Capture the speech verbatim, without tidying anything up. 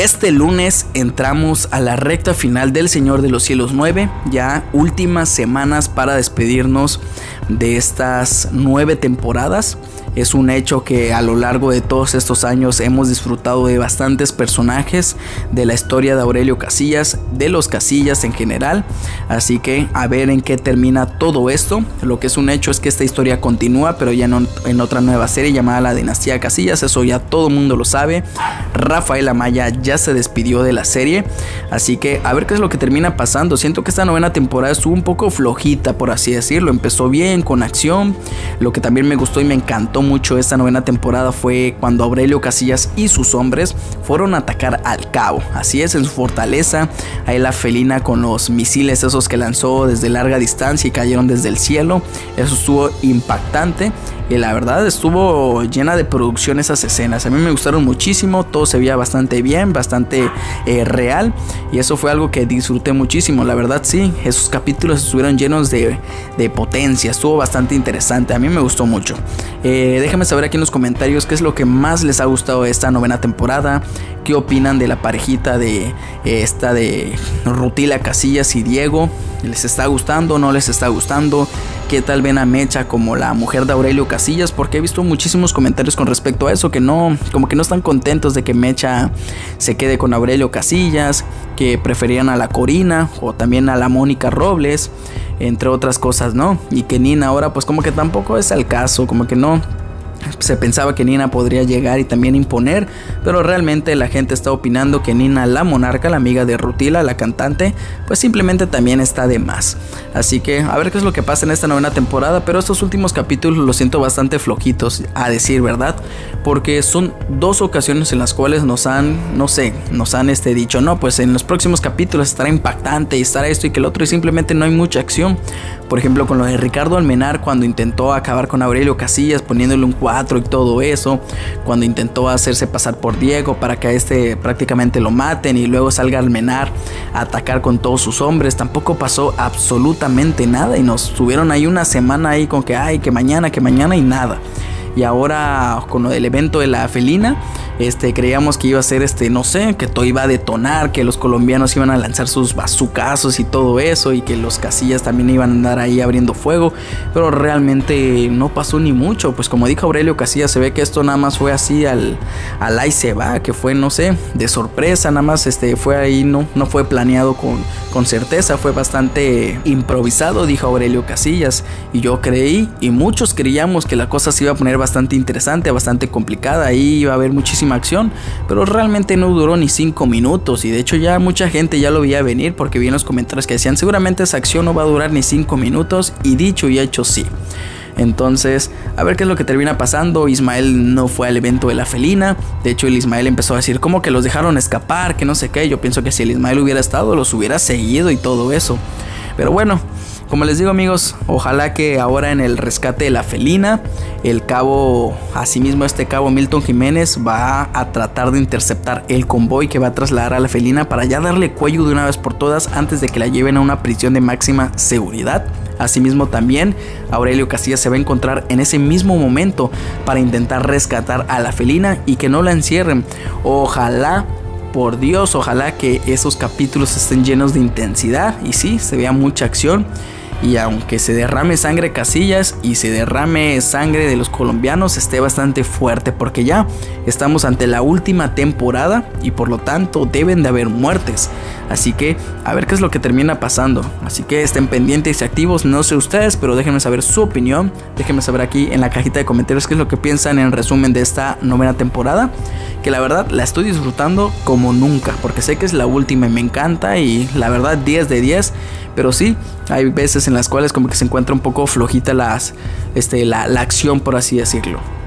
Este lunes entramos a la recta final del Señor de los Cielos nueve, ya últimas semanas para despedirnos de estas nueve temporadas. Es un hecho que a lo largo de todos estos años hemos disfrutado de bastantes personajes de la historia de Aurelio Casillas, de los Casillas en general, así que a ver en qué termina todo esto. Lo que es un hecho es que esta historia continúa, pero ya no en otra nueva serie llamada La Dinastía Casillas. Eso ya todo el mundo lo sabe. Rafael Amaya ya se despidió de la serie, así que a ver qué es lo que termina pasando. Siento que esta novena temporada estuvo un poco flojita, por así decirlo. Empezó bien, con acción. Lo que también me gustó y me encantó mucho esta novena temporada fue cuando Aurelio Casillas y sus hombres fueron a atacar al Cabo. Así es, en su fortaleza. Ahí la felina con los misiles esos que lanzó desde larga distancia y cayeron desde el cielo. Eso estuvo impactante. Y la verdad estuvo llena de producción esas escenas. A mí me gustaron muchísimo. Todo se veía bastante bien, bastante eh, real. Y eso fue algo que disfruté muchísimo. La verdad sí, esos capítulos estuvieron llenos de, de potencia. Estuvo bastante interesante. A mí me gustó mucho. Eh, déjenme saber aquí en los comentarios qué es lo que más les ha gustado de esta novena temporada. ¿Qué opinan de la parejita de eh, esta de Rutila Casillas y Diego? ¿Les está gustando o no les está gustando? ¿Qué tal ven a Mecha como la mujer de Aurelio Casillas? Porque he visto muchísimos comentarios con respecto a eso, que no, como que no están contentos de que Mecha se quede con Aurelio Casillas, que preferían a la Corina o también a la Mónica Robles, entre otras cosas, ¿no? Y que Nina ahora pues como que tampoco es el caso, como que no. Se pensaba que Nina podría llegar y también imponer, pero realmente la gente está opinando que Nina, la monarca, la amiga de Rutila, la cantante, pues simplemente también está de más. Así que a ver qué es lo que pasa en esta novena temporada, pero estos últimos capítulos los siento bastante flojitos, a decir verdad, porque son dos ocasiones en las cuales nos han, no sé, nos han este, dicho, no, pues en los próximos capítulos estará impactante y estará esto y que el otro, y simplemente no hay mucha acción. Por ejemplo, con lo de Ricardo Almenar, cuando intentó acabar con Aurelio Casillas poniéndole un cuatro y todo eso, cuando intentó hacerse pasar por Diego para que a este prácticamente lo maten y luego salga Almenar a atacar con todos sus hombres, tampoco pasó absolutamente nada y nos tuvieron ahí una semana ahí con que ay, que mañana, que mañana y nada. Y ahora con lo del evento de la felina, este, creíamos que iba a ser, este, no sé, que todo iba a detonar, que los colombianos iban a lanzar sus bazucazos y todo eso, y que los Casillas también iban a andar ahí abriendo fuego, pero realmente no pasó ni mucho. Pues como dijo Aurelio Casillas, se ve que esto nada más fue así al, al ahí se va, que fue, no sé, de sorpresa, nada más este, fue ahí, no, no fue planeado con, con certeza, fue bastante improvisado, dijo Aurelio Casillas, y yo creí, y muchos creíamos que la cosa se iba a poner bastante interesante, bastante complicada, ahí iba a haber muchísima acción, pero realmente no duró ni cinco minutos y de hecho ya mucha gente ya lo veía venir porque vi en los comentarios que decían seguramente esa acción no va a durar ni cinco minutos y dicho y hecho sí. Entonces, a ver qué es lo que termina pasando. Ismael no fue al evento de la felina. De hecho, el Ismael empezó a decir como que los dejaron escapar, que no sé qué. Yo pienso que si el Ismael hubiera estado, los hubiera seguido y todo eso. Pero bueno, como les digo amigos, ojalá que ahora en el rescate de la felina, el cabo, asimismo este cabo Milton Jiménez va a tratar de interceptar el convoy que va a trasladar a la felina para ya darle cuello de una vez por todas antes de que la lleven a una prisión de máxima seguridad. Asimismo también Aurelio Casillas se va a encontrar en ese mismo momento para intentar rescatar a la felina y que no la encierren. Ojalá, por Dios, ojalá que esos capítulos estén llenos de intensidad y sí, se vea mucha acción. Y aunque se derrame sangre Casillas y se derrame sangre de los colombianos, esté bastante fuerte porque ya estamos ante la última temporada y por lo tanto deben de haber muertes. Así que a ver qué es lo que termina pasando. Así que estén pendientes y activos, no sé ustedes, pero déjenme saber su opinión. Déjenme saber aquí en la cajita de comentarios qué es lo que piensan en resumen de esta novena temporada, que la verdad la estoy disfrutando como nunca, porque sé que es la última y me encanta y la verdad diez de diez. Pero sí, hay veces en las cuales como que se encuentra un poco flojita las, este, la, la acción, por así decirlo.